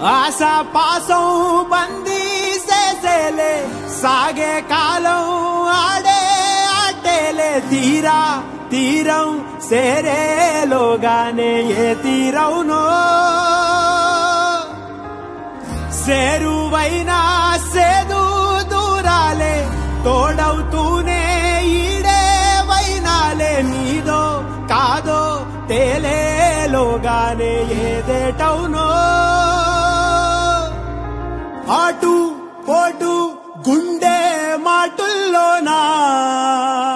ఆశా పాసం బందీ చేసేలే సాగే కాలం ఆడే ఆటేలే తీరా తీరం సేరేలోగానే ఏ తీరవునో సేరువైనా సేదు దూరాలే తోడవుతూనే ఈడే వైనాలే నీదో కాదో తేలేలోగానే ఏదేటవునో ఆటు పోటు గుండె మాటుల్లోనా